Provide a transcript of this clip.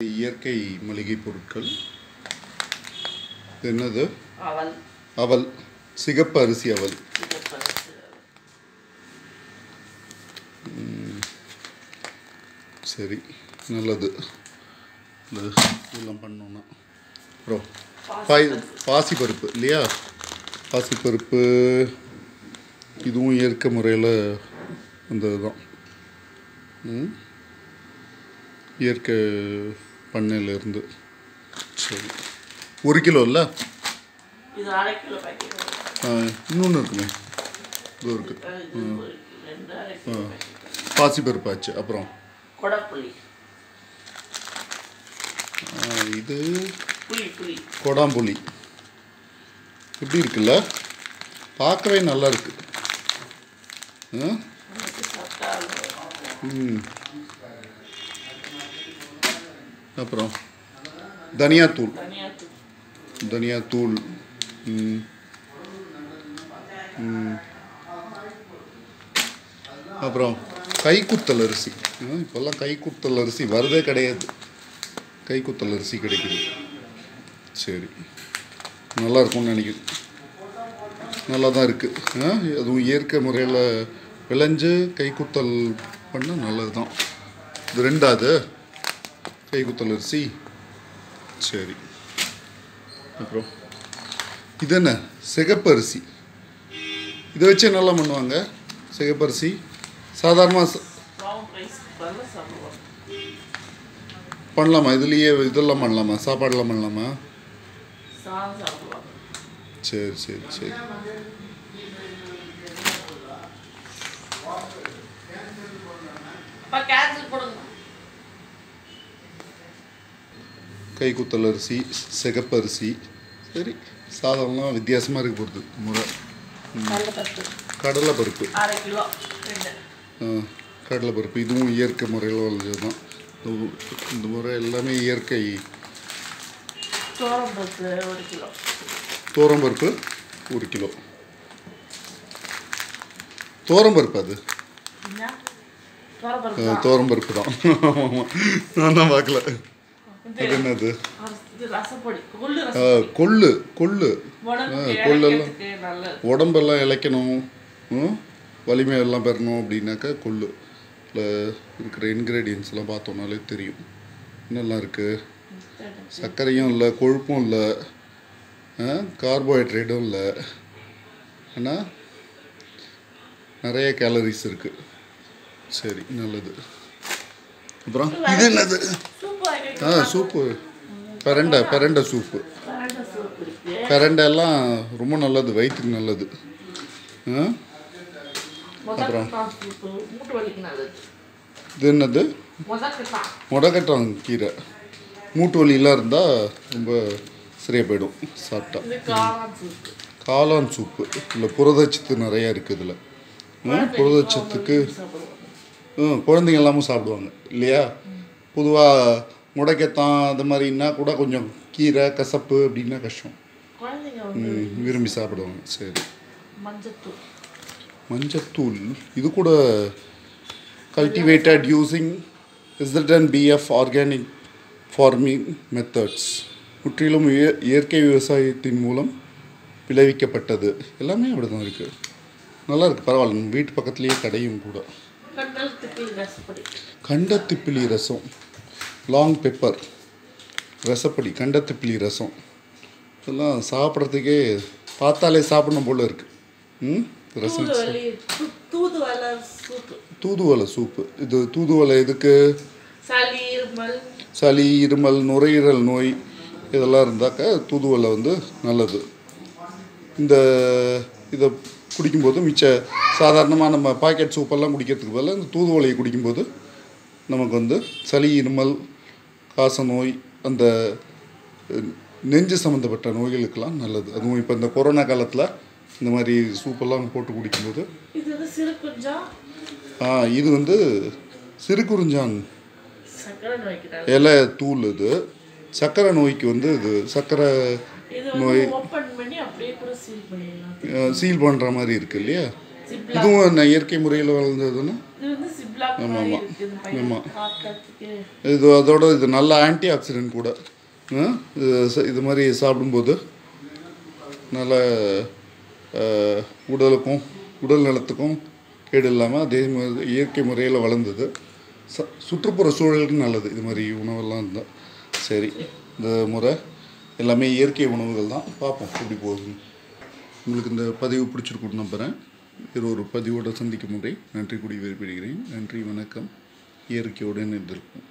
இயற்கை மளிகை பொருட்கள். என்னது? அவல். அவல், சிகப்பு அரிசி அவல். சரி, நல்லது. இதெல்லாம் பண்ணோன்னா அப்புறம் பாசிப்பருப்பு இல்லையா? பாசிப்பருப்பு இதுவும் இயற்கை முறையில் வந்தது தான். இயற்கை பண்ணையிலேருந்து. சரி, 1 கிலோ இல்லை, இன்னொன்று இருக்குமே, இது இருக்குது. பாசிப்பருப்பாச்சு. அப்புறம் இது கொடாம்புளி. எப்படி இருக்குல்ல? பார்க்கவே நல்லா இருக்கு. அப்புறம் தனியாத்தூள். அப்புறம் கைக்குத்தல் அரிசி. இப்போல்லாம் கைக்குத்தல் அரிசி வரதே கிடையாது. கைக்குத்தல் அரிசி கிடைக்குது. சரி, நல்லா இருக்கும்னு நினைக்கிறேன். நல்லா தான் இருக்குது. அதுவும் இயற்கை முறையில் விளைஞ்சு கைக்குத்தல் பண்ணால் நல்லது தான். இது 2வது கைக்குத்தல் அரிசி. சரி, அப்புறம் இது என்ன? சிகப்பரிசி. இதை வச்சே நல்லா பண்ணுவாங்க. சிகப்பரிசி சாதாரணமாக பண்ணலாமா? இதுலேயே இதெல்லாம் பண்ணலாமா? சாப்பாடெல்லாம் பண்ணலாமா? சரி சரி சரி. கைக்குத்தல் அரிசி, சிகப்பரிசி. சரி, சாதம்லாம் வித்தியாசமாக இருக்க போகிறது. முறை கடலைப்பருப்பு. கடலைப்பருப்பு இதுவும் இயற்கை முறையில் வளர்ந்தது தான். இந்த முறை எல்லாமே இயற்கை. தோரம்பருப்பு 1 கிலோ. தோரம்பருப்பு அது தோரம்பருப்பு தான். நான் தான் பார்க்கல. அது என்னது? கொள்ளு. கொள்ளெல்லாம் உடம்பெல்லாம் இளைக்கணும், வலிமையெல்லாம் பெறணும் அப்படின்னாக்கா கொள்ளு இருக்கிற இன்க்ரீடியன்ஸ்லாம் பார்த்தோம்னாலே தெரியும். என்னெல்லாம் இருக்குது? சர்க்கரையும் இல்லை, கொழுப்பும் இல்லை, கார்போஹைட்ரேட்டும் இல்லை, ஆனால் நிறைய கேலரிஸ் இருக்குது. சரி, நல்லது. அப்புறம் இது என்னது? சூப்பு. பெரண்டை சூப்பு. பெரண்டெல்லாம் ரொம்ப நல்லது, வயிற்றுக்கு நல்லது. அப்புறம் இது என்னது? முடக்கட்டான் கீரை. மூட்டு வலியெல்லாம் இருந்தால் ரொம்ப சரியாக போயிடும் சாப்பிட்டா. காளான் சூப்பு. இல்லை, புரதச்சத்து நிறையா இருக்குது இதில். புரதச்சத்துக்கு குழந்தைங்க எல்லாமும் சாப்பிடுவாங்க இல்லையா? பொதுவாக முடக்கத்தான் அது மாதிரின்னா கூட கொஞ்சம் கீரை கசப்பு அப்படின்னா கஷ்டம், விரும்பி சாப்பிடுவாங்க. சரி, மஞ்சத்தூள். இது கூட cultivated using ZNBF organic farming methods. முற்றிலும் இயற்கை விவசாயத்தின் மூலம் விளைவிக்கப்பட்டது. எல்லாமே அப்படி தான் இருக்குது. நல்லா இருக்குது, பரவாயில்ல. நம்ம வீட்டு பக்கத்துலேயே கடையும் கூட. கண்டத்திப்பிலி ரசம், லாங் பெப்பர் ரசப்படி, கண்டத்திப்பிலி ரசம். இதெல்லாம் சாப்பிட்றதுக்கே பார்த்தாலே சாப்பிடணும் போல் இருக்குது. ரசம். தூதுவளை சூப்பு. இது தூதுவளை எதுக்கு? சளி, இருமல், நுரையீரல் நோய் இதெல்லாம் இருந்தாக்கா தூதுவளை நல்லது. இதை குடிக்கும்போது சாதாரணமாக நம்ம பாக்கெட் சூப்பெல்லாம் குடிக்கிறதுக்கு பதிலாக இந்த தூதுவளையை குடிக்கும்போது நமக்கு சளி, இருமல், காச நோய், அந்த நெஞ்சு சம்மந்தப்பட்ட நோய்களுக்கெல்லாம் நல்லது. அதுவும் இப்போ இந்த கொரோனா காலத்தில் இந்த மாதிரி சூப்பெல்லாம் போட்டு குடிக்கும்போது. இது சிறுகுறிஞ்சான் இலை தூள். இது சர்க்கரை நோய்க்கு இது சர்க்கரை நோய் சீல் பண்ணுற மாதிரி இருக்குது இல்லையா? இதுவும் இயற்கை முறையில் வளர்ந்ததுன்னா ஆமாம் ஆமாம் இது அதோட இது நல்ல ஆன்டி ஆக்சிடென்ட் கூட. இது மாதிரி சாப்பிடும்போது நல்ல உடலுக்கும் உடல் நலத்துக்கும் கேடு இல்லாமல் அதே மாதிரி இயற்கை முறையில் வளர்ந்தது. சுற்றுப்புற சூழலுக்கு நல்லது இது மாதிரி உணவெல்லாம் இருந்தால். சரி, இந்த முறை எல்லாமே இயற்கை உணவுகள் தான். பார்ப்போம் எப்படி போகுதுன்னு. உங்களுக்கு இந்த பதிவு பிடிச்சிருக்குன்னு நம்புகிறேன். இது ஒரு பதிவோடு சந்திக்கும் முறை நன்றி கூடி விரும்புகிறேன். நன்றி, வணக்கம். இயற்கையோடு இருந்திருக்கும்.